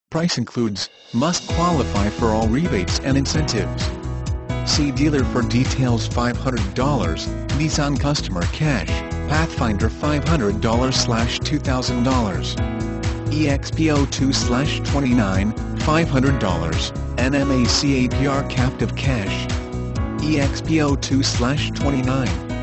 Price includes, must qualify for all rebates and incentives. See dealer for details. $500, Nissan Customer Cash, Pathfinder $500/$2,000. EXP02/29, $500, NMAC APR Captive Cash. EXP02/29,